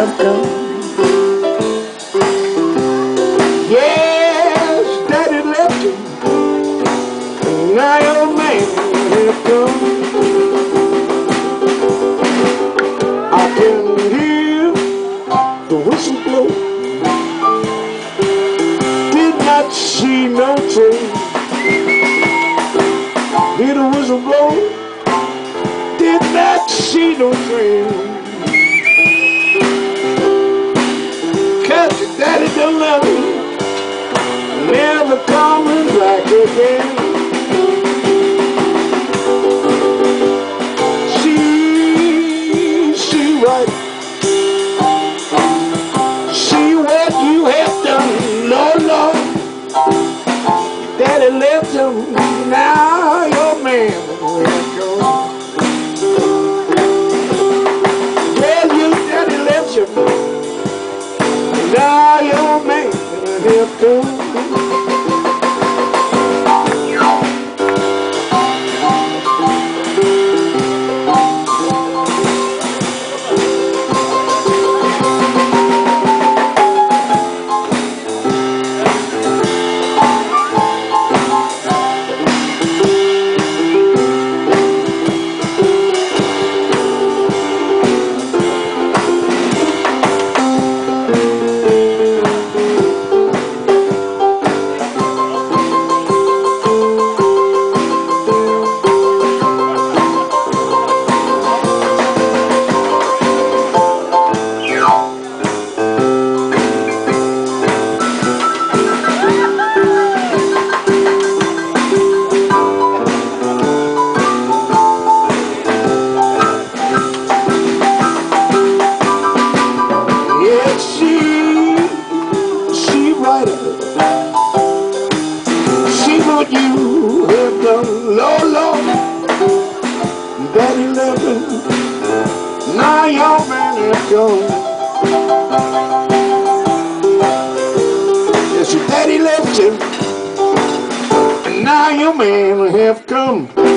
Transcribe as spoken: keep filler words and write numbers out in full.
have come. Yes, daddy left you, and now your man have come. I can hear the whistle blow, did not see no train. Hear the whistle blow, did not see no train. Cause your daddy don't love me, never coming back again. See, see right, see what you have done, Lord, Lord. Daddy left him, now your man will go. Well, you daddy left you, now your man will go. See what you have done, Lord, Lord. Daddy left him, now your man is gone. Yes, your daddy left him, and now your man have come.